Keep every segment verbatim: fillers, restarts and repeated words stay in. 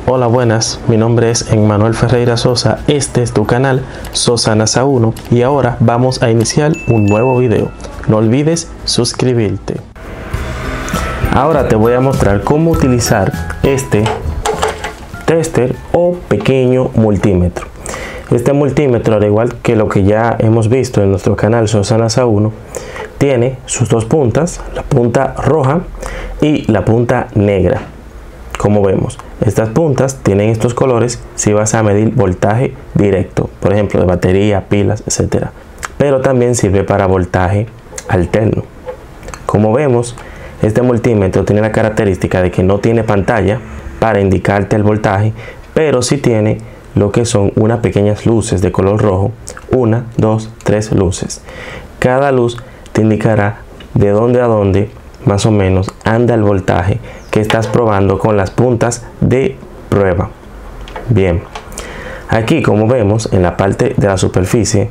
Hola, buenas, mi nombre es Emmanuel Ferreira Sosa, este es tu canal Sosa NASA uno y ahora vamos a iniciar un nuevo video. No olvides suscribirte. Ahora te voy a mostrar cómo utilizar este tester o pequeño multímetro. Este multímetro, al igual que lo que ya hemos visto en nuestro canal Sosa NASA uno, tiene sus dos puntas, la punta roja y la punta negra. Como vemos, estas puntas tienen estos colores si vas a medir voltaje directo, por ejemplo de batería, pilas, etcétera. Pero también sirve para voltaje alterno. Como vemos, este multímetro tiene la característica de que no tiene pantalla para indicarte el voltaje, pero sí tiene lo que son unas pequeñas luces de color rojo, una, dos, tres luces. Cada luz te indicará de dónde a dónde más o menos anda el voltaje que estás probando con las puntas de prueba. Bien, aquí como vemos en la parte de la superficie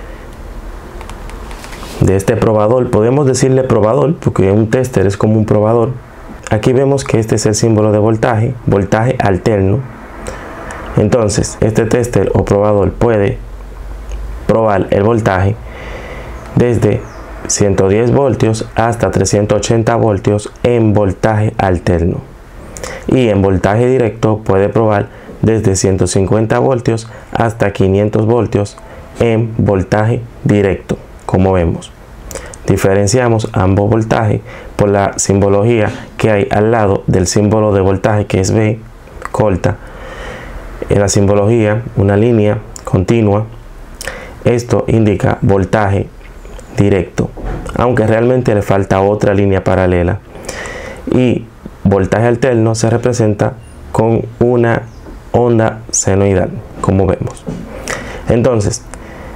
de este probador, podemos decirle probador porque un tester es como un probador. Aquí vemos que este es el símbolo de voltaje, voltaje alterno. Entonces este tester o probador puede probar el voltaje desde ciento diez voltios hasta trescientos ochenta voltios en voltaje alterno, y en voltaje directo puede probar desde ciento cincuenta voltios hasta quinientos voltios en voltaje directo. Como vemos, diferenciamos ambos voltajes por la simbología que hay al lado del símbolo de voltaje, que es V corta. En la simbología, una línea continua, esto indica voltaje directo, aunque realmente le falta otra línea paralela, y voltaje alterno se representa con una onda senoidal, como vemos. Entonces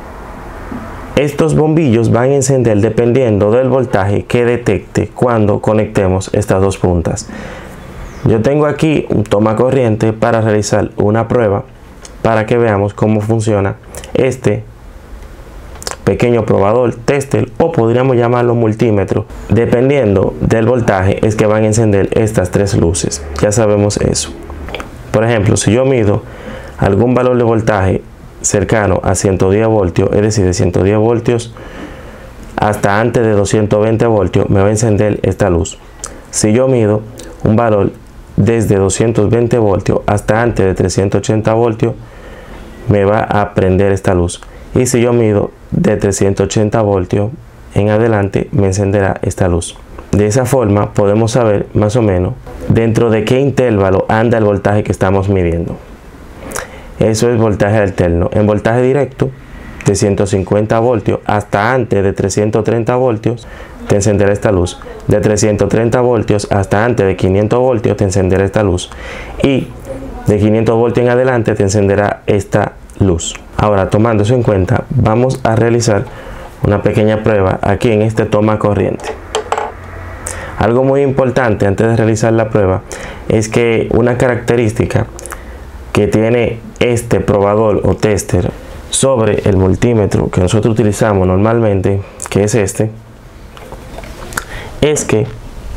estos bombillos van a encender dependiendo del voltaje que detecte cuando conectemos estas dos puntas. Yo tengo aquí un toma corriente para realizar una prueba para que veamos cómo funciona este pequeño probador, tester, o podríamos llamarlo multímetro. Dependiendo del voltaje es que van a encender estas tres luces. Ya sabemos eso. Por ejemplo, si yo mido algún valor de voltaje cercano a ciento diez voltios, es decir, de ciento diez voltios hasta antes de doscientos veinte voltios, me va a encender esta luz. Si yo mido un valor desde doscientos veinte voltios hasta antes de trescientos ochenta voltios, me va a prender esta luz. Y si yo mido de trescientos ochenta voltios en adelante, me encenderá esta luz. De esa forma podemos saber más o menos dentro de qué intervalo anda el voltaje que estamos midiendo. Eso es voltaje alterno. En voltaje directo, de ciento cincuenta voltios hasta antes de trescientos treinta voltios, te encenderá esta luz. De trescientos treinta voltios hasta antes de quinientos voltios, te encenderá esta luz. Y de quinientos voltios en adelante, te encenderá esta luz. Ahora, tomando eso en cuenta, vamos a realizar una pequeña prueba aquí en este toma corriente. Algo muy importante antes de realizar la prueba es que una característica que tiene este probador o tester sobre el multímetro que nosotros utilizamos normalmente, que es este, es que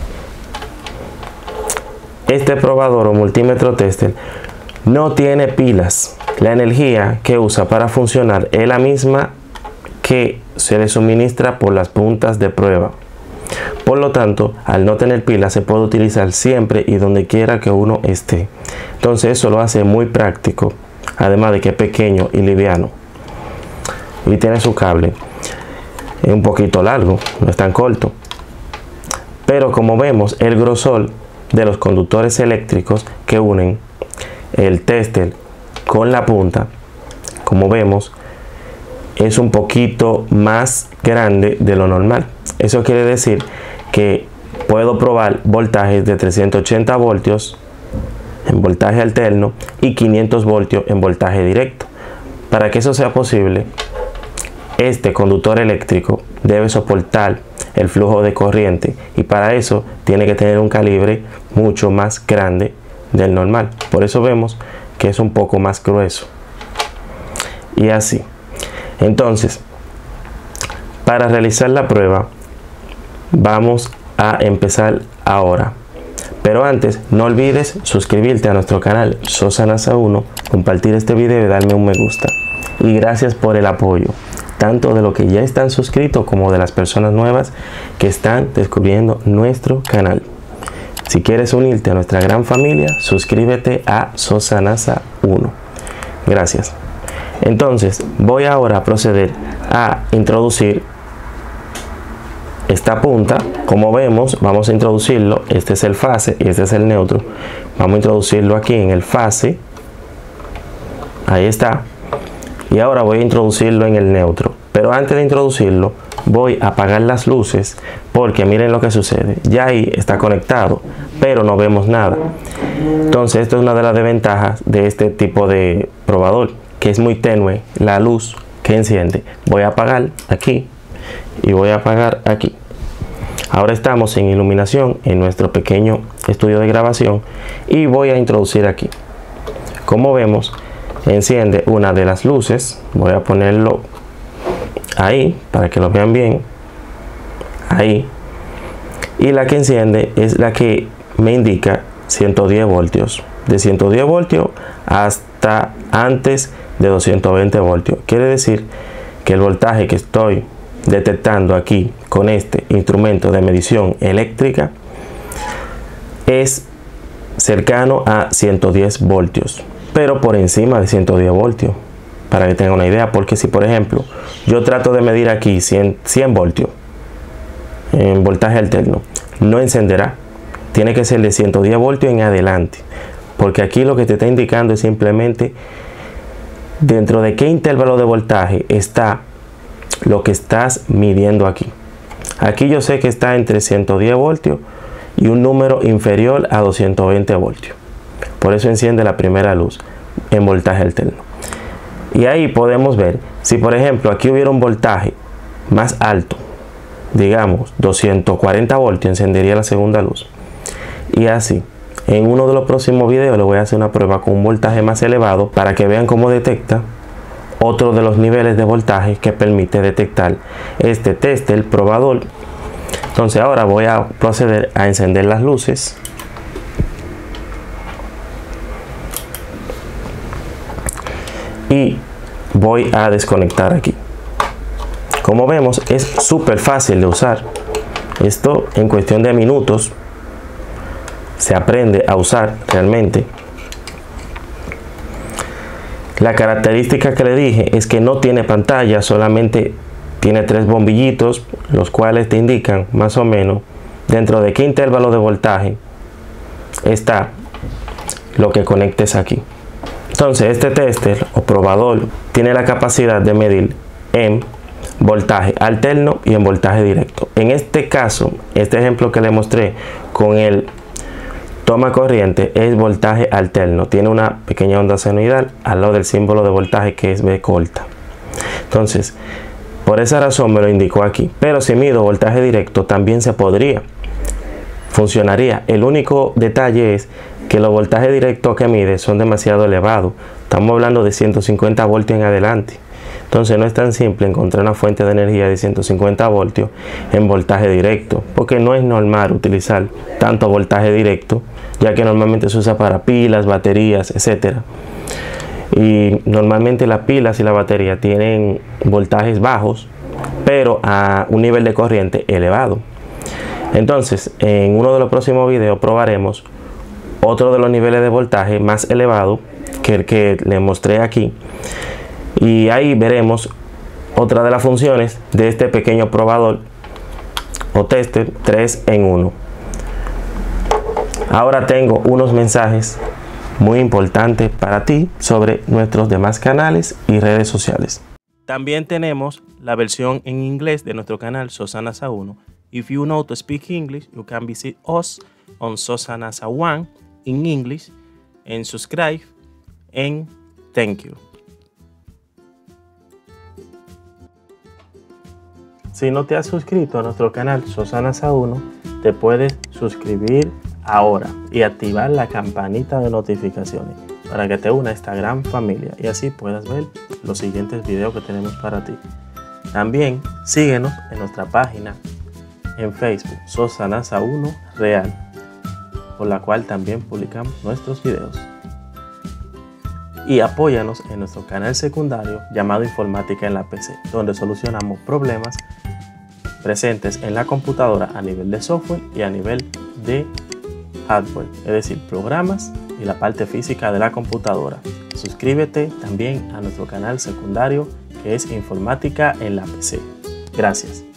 este probador o multímetro tester no tiene pilas. La energía que usa para funcionar es la misma que se le suministra por las puntas de prueba. Por lo tanto, al no tener pilas, se puede utilizar siempre y donde quiera que uno esté. Entonces eso lo hace muy práctico, además de que es pequeño y liviano. Y tiene su cable. Es un poquito largo, no es tan corto. Pero como vemos, el grosor de los conductores eléctricos que unen el tester con la punta, como vemos, es un poquito más grande de lo normal. Eso quiere decir que puedo probar voltajes de trescientos ochenta voltios en voltaje alterno y quinientos voltios en voltaje directo. Para que eso sea posible, este conductor eléctrico debe soportar el flujo de corriente, y para eso tiene que tener un calibre mucho más grande del normal. Por eso vemos que es un poco más grueso. Y así. Entonces, para realizar la prueba, vamos a empezar ahora. Pero antes, no olvides suscribirte a nuestro canal Sosa NASA uno, compartir este video y darme un me gusta. Y gracias por el apoyo, tanto de los que ya están suscritos como de las personas nuevas que están descubriendo nuestro canal. Si quieres unirte a nuestra gran familia, suscríbete a Sosa NASA uno. Gracias. Entonces, voy ahora a proceder a introducir esta punta. Como vemos, vamos a introducirlo. Este es el fase y este es el neutro. Vamos a introducirlo aquí en el fase. Ahí está. Y ahora voy a introducirlo en el neutro. Pero antes de introducirlo, voy a apagar las luces porque miren lo que sucede. Ya ahí está conectado, pero no vemos nada. Entonces, esto es una de las desventajas de este tipo de probador, que es muy tenue la luz que enciende. Voy a apagar aquí y voy a apagar aquí. Ahora estamos en iluminación en nuestro pequeño estudio de grabación y voy a introducir aquí. Como vemos, enciende una de las luces. Voy a ponerlo ahí para que lo vean bien. Ahí. Y la que enciende es la que me indica ciento diez voltios. De ciento diez voltios hasta antes de doscientos veinte voltios. Quiere decir que el voltaje que estoy detectando aquí con este instrumento de medición eléctrica es cercano a ciento diez voltios, pero por encima de ciento diez voltios, para que tengan una idea. Porque si por ejemplo yo trato de medir aquí cien, cien voltios en voltaje alterno, no encenderá. Tiene que ser de ciento diez voltios en adelante, porque aquí lo que te está indicando es simplemente dentro de qué intervalo de voltaje está lo que estás midiendo aquí. Aquí yo sé que está entre ciento diez voltios y un número inferior a doscientos veinte voltios. Por eso enciende la primera luz en voltaje alterno. Y ahí podemos ver, si por ejemplo aquí hubiera un voltaje más alto, digamos doscientos cuarenta voltios, encendería la segunda luz. Y así, en uno de los próximos videos les voy a hacer una prueba con un voltaje más elevado para que vean cómo detecta otro de los niveles de voltaje que permite detectar este tester, el probador. Entonces ahora voy a proceder a encender las luces. Y voy a desconectar aquí. Como vemos, es súper fácil de usar. Esto en cuestión de minutos se aprende a usar realmente. La característica que le dije es que no tiene pantalla, solamente tiene tres bombillitos, los cuales te indican más o menos dentro de qué intervalo de voltaje está lo que conectes aquí. Entonces este tester o probador tiene la capacidad de medir en voltaje alterno y en voltaje directo. En este caso, este ejemplo que le mostré con el toma corriente es voltaje alterno. Tiene una pequeña onda senoidal al lado del símbolo de voltaje que es B corta. Entonces, por esa razón me lo indicó aquí. Pero si mido voltaje directo también se podría. Funcionaría. El único detalle es que los voltajes directos que mide son demasiado elevados. Estamos hablando de ciento cincuenta voltios en adelante. Entonces no es tan simple encontrar una fuente de energía de ciento cincuenta voltios en voltaje directo, porque no es normal utilizar tanto voltaje directo, ya que normalmente se usa para pilas, baterías, etcétera. Y normalmente las pilas y la batería tienen voltajes bajos, pero a un nivel de corriente elevado. Entonces, en uno de los próximos videos probaremos otro de los niveles de voltaje más elevado que el que le mostré aquí. Y ahí veremos otra de las funciones de este pequeño probador o tester tres en uno. Ahora tengo unos mensajes muy importantes para ti sobre nuestros demás canales y redes sociales. También tenemos la versión en inglés de nuestro canal Sosa NASA uno. If you know to speak English, you can visit us on Sosa NASA one in English and subscribe and thank you. Si no te has suscrito a nuestro canal Sosa NASA uno, te puedes suscribir ahora y activar la campanita de notificaciones para que te una a esta gran familia y así puedas ver los siguientes videos que tenemos para ti. También síguenos en nuestra página en Facebook Sosa NASA uno Real. por la cual también publicamos nuestros videos. Y apóyanos en nuestro canal secundario llamado Informática en la P C, donde solucionamos problemas presentes en la computadora a nivel de software y a nivel de hardware, es decir, programas y la parte física de la computadora. Suscríbete también a nuestro canal secundario que es Informática en la P C. Gracias.